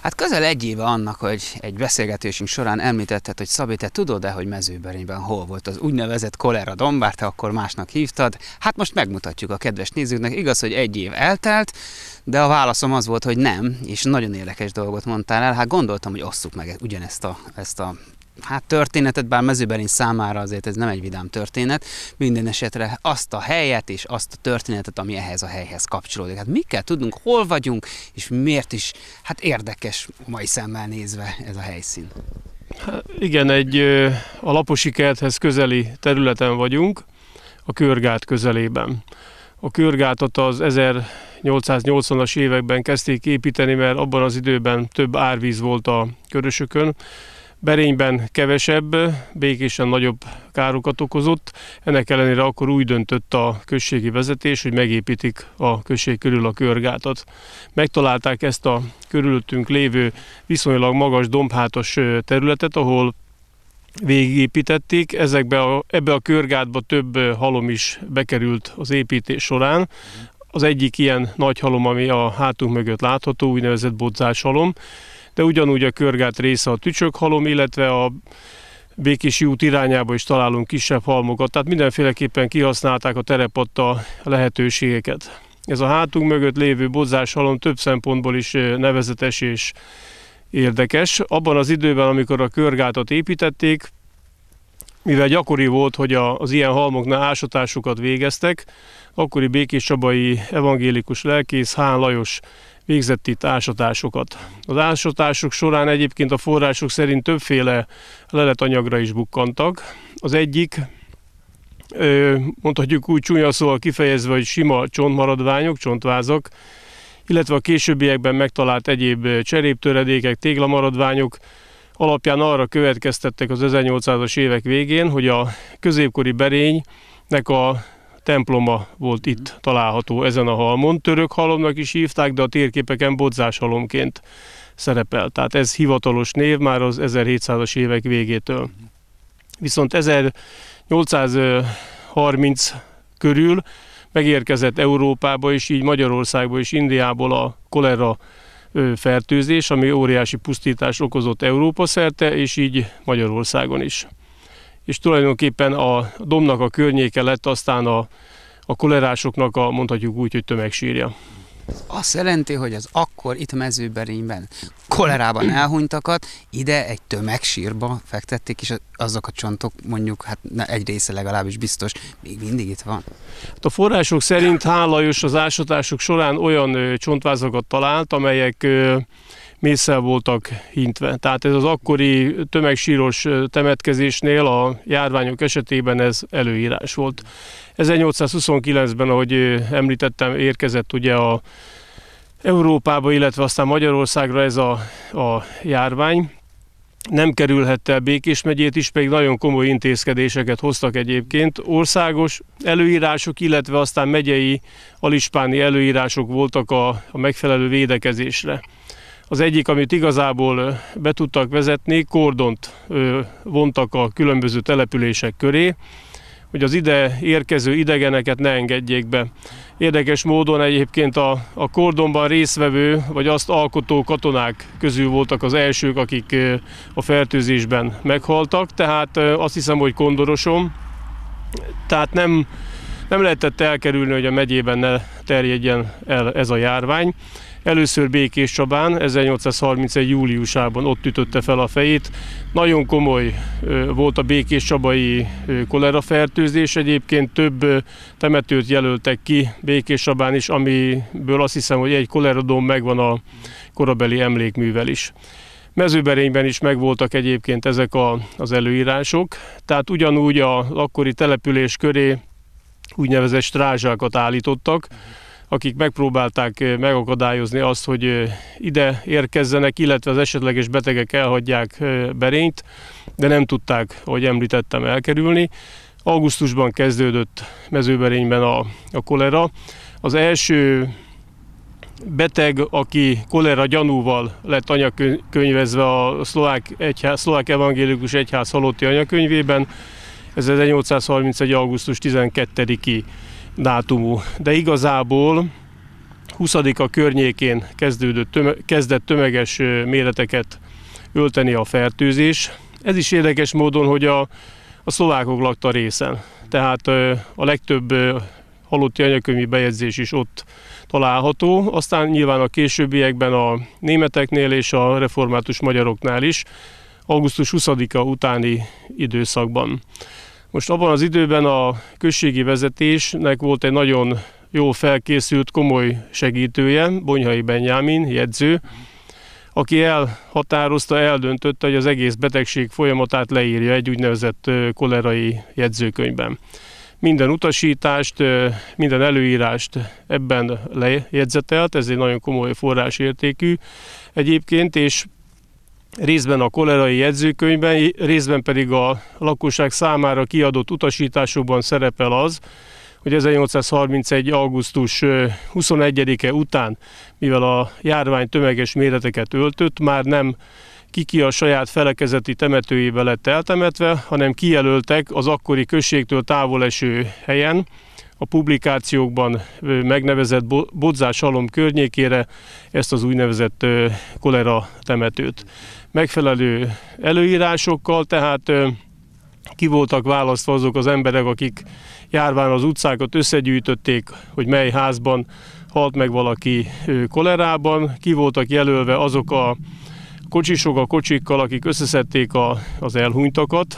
Hát közel egy éve annak, hogy egy beszélgetésünk során említetted, hogy Szabi, te tudod-e, hogy Mezőberényben hol volt az úgynevezett kolera domb, bár te akkor másnak hívtad. Hát most megmutatjuk a kedves nézőknek. Igaz, hogy egy év eltelt, de a válaszom az volt, hogy nem, és nagyon érdekes dolgot mondtál el. Hát gondoltam, hogy osszuk meg ugyanezt a történetet, bár Mezőberény számára azért ez nem egy vidám történet, minden esetre azt a helyet és azt a történetet, ami ehhez a helyhez kapcsolódik. Hát mi kell tudnunk, hol vagyunk, és miért is érdekes mai szemmel nézve ez a helyszín. Hát igen, a Laposi kerthez közeli területen vagyunk, a Körgát közelében. A Körgátot az 1880-as években kezdték építeni, mert abban az időben több árvíz volt a Körösökön. Berényben kevesebb, Békésen nagyobb károkat okozott. Ennek ellenére akkor úgy döntött a községi vezetés, hogy megépítik a község körül a Körgátat. Megtalálták ezt a körülöttünk lévő viszonylag magas dombhátos területet, ahol végigépítették. Ebbe a Körgátba több halom is bekerült az építés során. Az egyik ilyen nagy halom, ami a hátunk mögött látható, úgynevezett bodzás halom, de ugyanúgy a Körgát része a tücsökhalom, illetve a Békési út irányába is találunk kisebb halmokat, tehát mindenféleképpen kihasználták a terepadta lehetőségeket. Ez a hátunk mögött lévő bodzás halom több szempontból is nevezetes és érdekes. Abban az időben, amikor a Körgátat építették, mivel gyakori volt, hogy az ilyen halmoknál ásatásokat végeztek, akkori békéscsabai evangélikus lelkész Hán Lajos végzett itt ásatásokat. Az ásatások során egyébként a források szerint többféle leletanyagra is bukkantak. Az egyik, mondhatjuk úgy csúnya szóval kifejezve, hogy sima csontmaradványok, csontvázak, illetve a későbbiekben megtalált egyéb cseréptöredékek, téglamaradványok alapján arra következtettek az 1800-as évek végén, hogy a középkori Berénynek a temploma volt itt található ezen a halmon. Török halomnak is hívták, de a térképeken bodzás halomként szerepel. Tehát ez hivatalos név már az 1700-as évek végétől. Viszont 1830 körül megérkezett Európába és így Magyarországba és Indiából a kolera fertőzés, ami óriási pusztítást okozott Európa szerte, és így Magyarországon is. És tulajdonképpen a dombnak a környéke lett aztán a kolerásoknak mondhatjuk úgy, hogy tömegsírja. Azt jelenti, hogy az akkor itt Mezőberényben kolerában elhunytakat ide egy tömegsírba fektették, és azok a csontok mondjuk, egy része legalábbis biztos, még mindig itt van. A források szerint Hán Lajos az ásatások során olyan csontvázakat talált, amelyek mésszel voltak hintve. Tehát ez az akkori tömegsíros temetkezésnél a járványok esetében ez előírás volt. 1829-ben, ahogy említettem, érkezett ugye a Európába, illetve aztán Magyarországra ez a járvány. Nem kerülhette el Békés megyét is, pedig nagyon komoly intézkedéseket hoztak egyébként. Országos előírások, illetve aztán megyei alispáni előírások voltak a megfelelő védekezésre. Az egyik, amit igazából be tudtak vezetni, kordont vontak a különböző települések köré, hogy az ide érkező idegeneket ne engedjék be. Érdekes módon egyébként a kordonban résztvevő, vagy azt alkotó katonák közül voltak az elsők, akik a fertőzésben meghaltak, tehát azt hiszem, hogy kondorosom. Tehát nem lehetett elkerülni, hogy a megyében ne terjedjen el ez a járvány. Először Békéscsabán, 1831. júliusában ott ütötte fel a fejét. Nagyon komoly volt a békéscsabai kolerafertőzés, egyébként több temetőt jelöltek ki Békéscsabán is, amiből azt hiszem, hogy egy koleradóm megvan a korabeli emlékművel is. Mezőberényben is megvoltak egyébként ezek az előírások, tehát ugyanúgy az akkori település köré úgynevezett strázsákat állítottak, akik megpróbálták megakadályozni azt, hogy ide érkezzenek, illetve az esetleges betegek elhagyják Berényt, de nem tudták, ahogy említettem, elkerülni. Augusztusban kezdődött Mezőberényben a kolera. Az első beteg, aki kolera gyanúval lett anyakönyvezve a szlovák evangélikus egyház halotti anyakönyvében, ez 1831. augusztus 12-i dátumú. De igazából 20-a környékén kezdett tömeges méreteket ölteni a fertőzés. Ez is érdekes módon, hogy a szlovákok lakta részen. Tehát a legtöbb halotti anyakönyvi bejegyzés is ott található. Aztán nyilván a későbbiekben a németeknél és a református magyaroknál is, augusztus 20-a utáni időszakban. Most abban az időben a községi vezetésnek volt egy nagyon jól felkészült, komoly segítője, Bonyhai Benyámin, jegyző, aki eldöntötte, hogy az egész betegség folyamatát leírja egy úgynevezett kolerai jegyzőkönyvben. Minden utasítást, minden előírást ebben lejegyzetelt, ez egy nagyon komoly forrásértékű egyébként, és részben a kolerai jegyzőkönyvben, részben pedig a lakosság számára kiadott utasításokban szerepel az, hogy 1831. augusztus 21-e után, mivel a járvány tömeges méreteket öltött, már nem ki a saját felekezeti temetőjébe lett eltemetve, hanem kijelöltek az akkori községtől távol eső helyen, a publikációkban megnevezett Bodzás-halom környékére ezt az úgynevezett kolera temetőt. Megfelelő előírásokkal, tehát ki voltak választva azok az emberek, akik járván az utcákat összegyűjtötték, hogy mely házban halt meg valaki kolerában, ki voltak jelölve azok a kocsisok a kocsikkal, akik összeszedték az elhunytakat,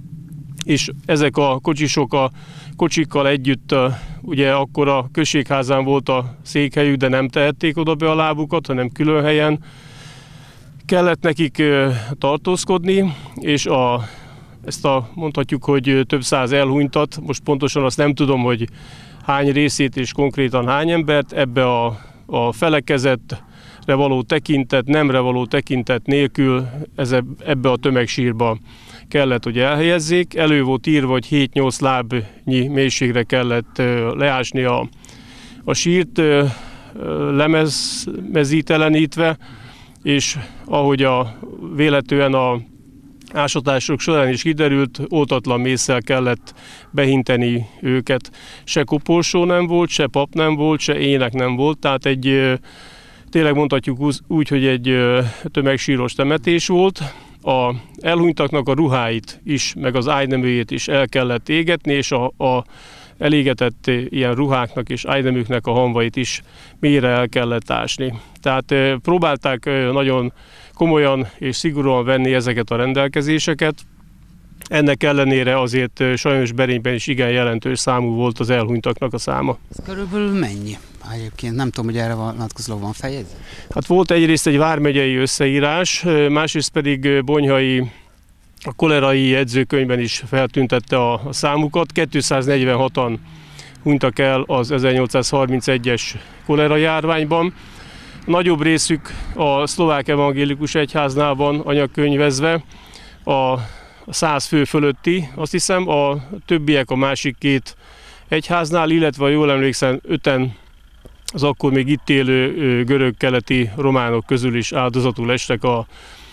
és ezek a kocsisok a kocsikkal együtt, ugye akkor a községházán volt a székhelyük, de nem tehették oda be a lábukat, hanem külön helyen kellett nekik tartózkodni, és mondhatjuk, hogy több száz elhunytat, most pontosan azt nem tudom, hogy hány részét és konkrétan hány embert, ebbe a felekezetre való tekintet, nemre való tekintet nélkül ebbe a tömegsírba kellett, hogy elhelyezzék. Elő volt írva, hogy 7-8 lábnyi mélységre kellett leásni a sírt, lemezítelenítve, és ahogy véletlenül a ásatások során is kiderült, oltatlan mésszel kellett behinteni őket. Se koporsó nem volt, se pap nem volt, se ének nem volt, tehát tényleg mondhatjuk úgy, hogy egy tömegsíros temetés volt. A elhunytaknak a ruháit is, meg az ágyneműjét is el kellett égetni, és a elégetett ilyen ruháknak és ágyneműknek a hamvait is mélyre el kellett ásni. Tehát próbálták nagyon komolyan és szigorúan venni ezeket a rendelkezéseket. Ennek ellenére azért sajnos Berényben is igen jelentős számú volt az elhunytaknak a száma. Ez körülbelül mennyi? Egyébként nem tudom, hogy erre vonatkozóan van feljegyzés. Hát volt egyrészt egy vármegyei összeírás, másrészt pedig Bonyhai a kolerai jegyzőkönyvben is feltüntette a számukat. 246-an hunytak el az 1831-es kolera járványban. Nagyobb részük a szlovák evangélikus egyháznál van anyagkönyvezve, a 100 fő fölötti, azt hiszem, a többiek a másik két egyháznál, illetve jól emlékszem, 5-en az akkor még itt élő görög-keleti románok közül is áldozatul estek a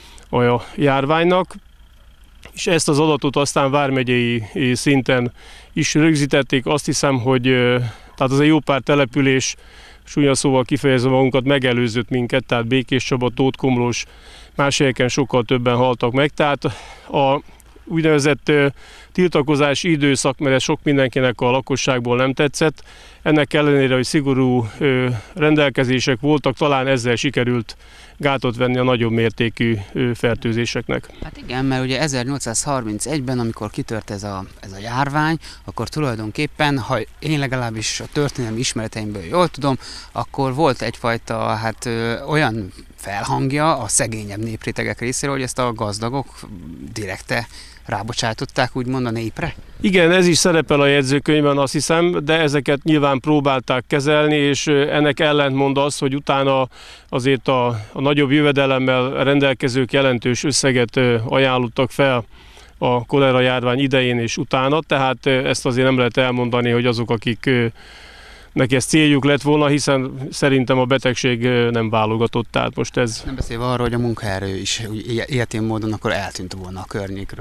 járványnak. És ezt az adatot aztán vármegyei szinten is rögzítették. Azt hiszem, hogy tehát az egy jó pár település, súlyos szóval kifejezve magunkat, megelőzött minket, tehát Békéscsaba, Tótkomlós, más helyeken sokkal többen haltak meg. Tehát a úgynevezett tiltakozási időszak, mert ez sok mindenkinek a lakosságból nem tetszett. Ennek ellenére, hogy szigorú rendelkezések voltak, talán ezzel sikerült gátot venni a nagyobb mértékű fertőzéseknek. Hát igen, mert ugye 1831-ben, amikor kitört ez a járvány, akkor tulajdonképpen, ha én legalábbis a történelmi ismereteimből jól tudom, akkor volt egyfajta olyan felhangja a szegényebb néprétegek részéről, hogy ezt a gazdagok direkte rábocsátották, úgymond a népre? Igen, ez is szerepel a jegyzőkönyvben, azt hiszem, de ezeket nyilván próbálták kezelni, és ennek ellentmond az, hogy utána azért a nagyobb jövedelemmel rendelkezők jelentős összeget ajánlottak fel a kolera járvány idején és utána, tehát ezt azért nem lehet elmondani, hogy azok, akiknek ez céljuk lett volna, hiszen szerintem a betegség nem válogatott, tehát most ez... Nem beszélve arról, hogy a munkaerő is ilyetén módon akkor eltűnt volna a környékről.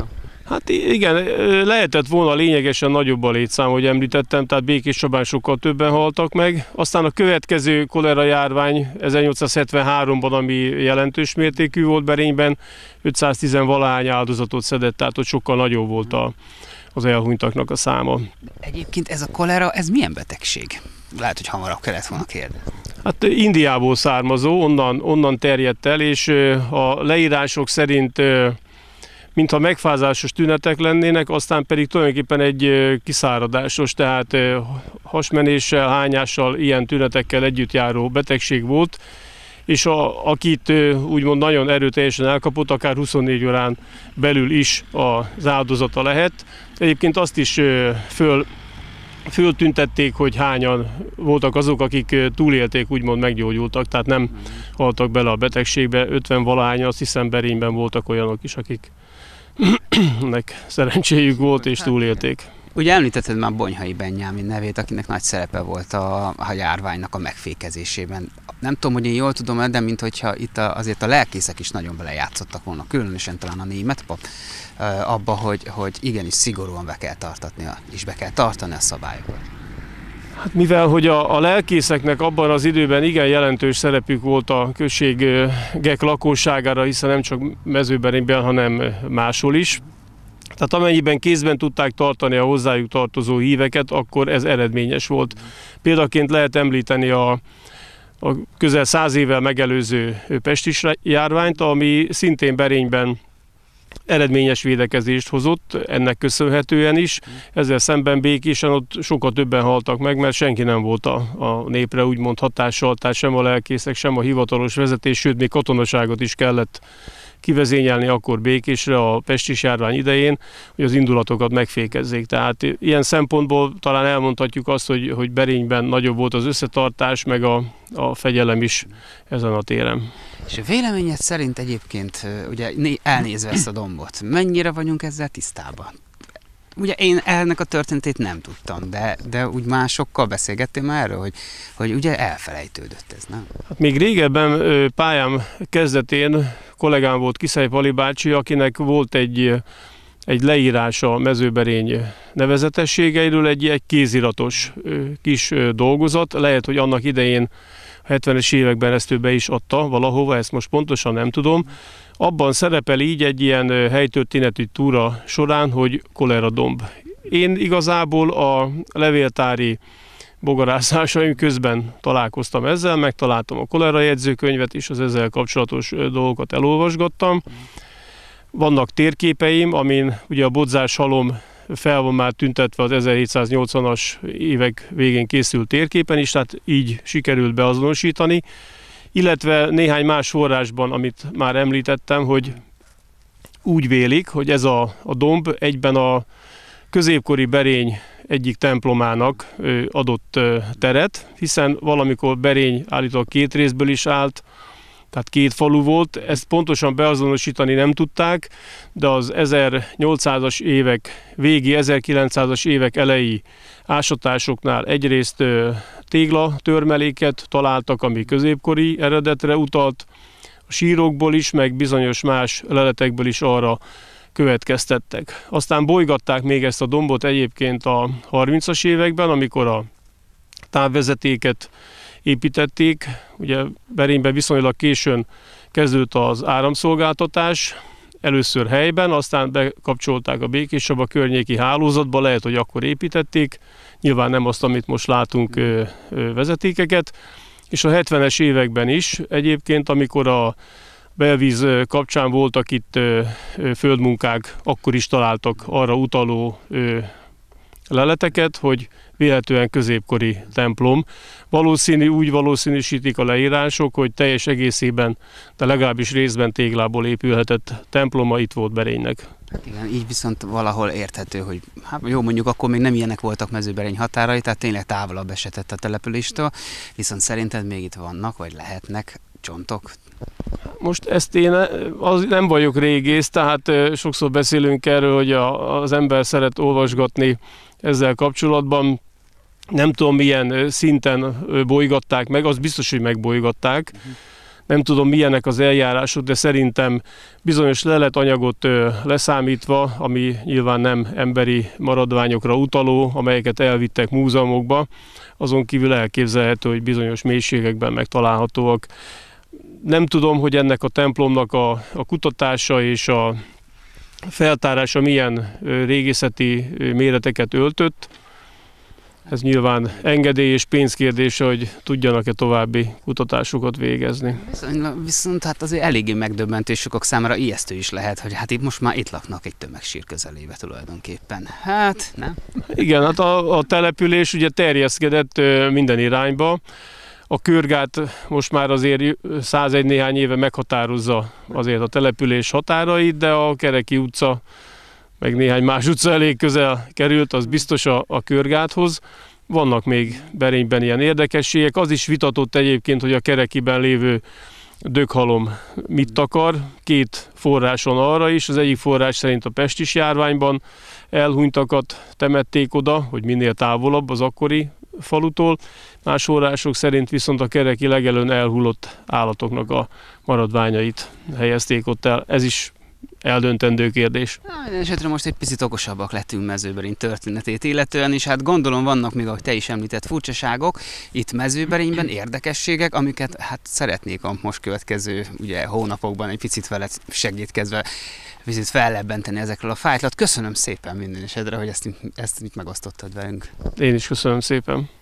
Hát igen, lehetett volna lényegesen nagyobb a létszám, hogy említettem, tehát Békéscsabán sokkal többen haltak meg. Aztán a következő kolera járvány 1873-ban, ami jelentős mértékű volt Berényben, 510-valahány áldozatot szedett, tehát ott sokkal nagyobb volt az elhunytaknak a száma. Egyébként ez a kolera, ez milyen betegség? Lehet, hogy hamarabb kellett volna kérdezni. Hát Indiából származó, onnan terjedt el, és a leírások szerint mintha megfázásos tünetek lennének, aztán pedig tulajdonképpen egy kiszáradásos, tehát hasmenéssel, hányással, ilyen tünetekkel együtt járó betegség volt, és akit úgymond nagyon erőteljesen elkapott, akár 24 órán belül is az áldozata lehet. Egyébként azt is föltüntették, hogy hányan voltak azok, akik túlélték, úgymond meggyógyultak, tehát nem haltak bele a betegségbe. 50-valahány, azt hiszem Berényben voltak olyanok is, akiknek szerencséjük volt és túlélték. Ugye említetted már Bonyhai Benyámin nevét, akinek nagy szerepe volt a járványnak a megfékezésében. Nem tudom, hogy én jól tudom, de minthogyha itt azért a lelkészek is nagyon belejátszottak volna, különösen talán a német pap, abba, hogy igenis szigorúan be kell tartani a szabályokat. Hát mivel, hogy a lelkészeknek abban az időben igen jelentős szerepük volt a községek lakosságára, hiszen nem csak Mezőberényben, hanem máshol is. Tehát amennyiben kézben tudták tartani a hozzájuk tartozó híveket, akkor ez eredményes volt. Példaként lehet említeni a közel 100 évvel megelőző pestis járványt, ami szintén Berényben eredményes védekezést hozott, ennek köszönhetően is. Ezzel szemben Békésen ott sokkal többen haltak meg, mert senki nem volt a népre úgymond hatással, tehát sem a lelkészek, sem a hivatalos vezetés, sőt még katonaságot is kellett kivezényelni akkor Békésre a pestis járvány idején, hogy az indulatokat megfékezzék. Tehát ilyen szempontból talán elmondhatjuk azt, hogy Berényben nagyobb volt az összetartás, meg a fegyelem is ezen a téren. És a véleményed szerint egyébként, ugye elnézve ezt a dombot, mennyire vagyunk ezzel tisztában? Ugye én ennek a történetét nem tudtam, de úgy másokkal beszélgettél már erről, hogy ugye elfelejtődött ez, nem? Hát még régebben pályám kezdetén kollégám volt Kiszely Pali bácsi, akinek volt egy leírása a Mezőberény nevezetességeiről, egy kéziratos kis dolgozat. Lehet, hogy annak idején a 70-es években ezt ő be is adta valahova, ezt most pontosan nem tudom. Abban szerepel így egy ilyen helytörténeti túra során, hogy koleradomb. Én igazából a levéltári bogarászásaim közben találkoztam ezzel, megtaláltam a kolera jegyzőkönyvet is, az ezzel kapcsolatos dolgokat elolvasgattam. Vannak térképeim, amin ugye a bodzás halom fel van már tüntetve az 1780-as évek végén készült térképen is, tehát így sikerült beazonosítani. Illetve néhány más forrásban, amit már említettem, hogy úgy vélik, hogy ez a domb egyben a középkori Berény egyik templomának adott teret, hiszen valamikor Berény állítólag 2 részből is állt, tehát 2 falu volt, ezt pontosan beazonosítani nem tudták, de az 1800-as évek végi, 1900-as évek elejé ásatásoknál egyrészt téglatörmeléket találtak, ami középkori eredetre utalt, a sírokból is, meg bizonyos más leletekből is arra következtettek. Aztán bolygatták még ezt a dombot egyébként a 30-as években, amikor a távvezetéket építették. Ugye Berényben viszonylag későn kezdődött az áramszolgáltatás, először helyben, aztán bekapcsolták a Békéscsaba környéki hálózatba, lehet, hogy akkor építették, nyilván nem azt, amit most látunk vezetékeket, és a 70-es években is egyébként, amikor a belvíz kapcsán voltak itt földmunkák, akkor is találtak arra utaló leleteket, hogy véletlenül középkori templom. Úgy valószínűsítik a leírások, hogy teljes egészében, de legalábbis részben téglából épülhetett temploma itt volt Berénynek. Hát igen, így viszont valahol érthető, hogy hát jó, mondjuk akkor még nem ilyenek voltak Mezőberény határai, tehát tényleg távolabb esetett a településtől, viszont szerinted még itt vannak, vagy lehetnek csontok? Most ezt én nem vagyok régész, tehát sokszor beszélünk erről, hogy az ember szeret olvasgatni ezzel kapcsolatban. Nem tudom, milyen szinten bolygatták meg, az biztos, hogy megbolygatták, Nem tudom, milyenek az eljárások, de szerintem bizonyos leletanyagot leszámítva, ami nyilván nem emberi maradványokra utaló, amelyeket elvittek múzeumokba, azon kívül elképzelhető, hogy bizonyos mélységekben megtalálhatóak. Nem tudom, hogy ennek a templomnak a kutatása és a feltárása milyen régészeti méreteket öltött. Ez nyilván engedély és pénzkérdése, hogy tudjanak-e további kutatásokat végezni. Viszont hát azért eléggé megdöbbentő, és sokak számára ijesztő is lehet, hogy hát itt most már itt laknak egy tömegsír közelébe tulajdonképpen. Hát, nem? Igen, hát a település ugye terjeszkedett minden irányba. A körgát most már azért 101 néhány éve meghatározza azért a település határait, de a Kereki utca meg néhány más utca elég közel került, az biztos a körgáthoz. Vannak még Berényben ilyen érdekességek. Az is vitatott egyébként, hogy a Kerekiben lévő döghalom mit takar. Két forrás van arra is. Az egyik forrás szerint a pestis járványban elhunytakat temették oda, hogy minél távolabb az akkori falutól. Más források szerint viszont a kereki legelőn elhullott állatoknak a maradványait helyezték ott el. Ez is eldöntendő kérdés. Minden esetre most egy picit okosabbak lettünk Mezőberény történetét illetően, és hát gondolom vannak még, ahogy te is említett, furcsaságok itt Mezőberényben, érdekességek, amiket hát szeretnék a most következő hónapokban egy picit veled segítkezve picit fellebbenteni ezekről a fájtlat. Köszönöm szépen minden esetre, hogy ezt itt megosztottad velünk. Én is köszönöm szépen.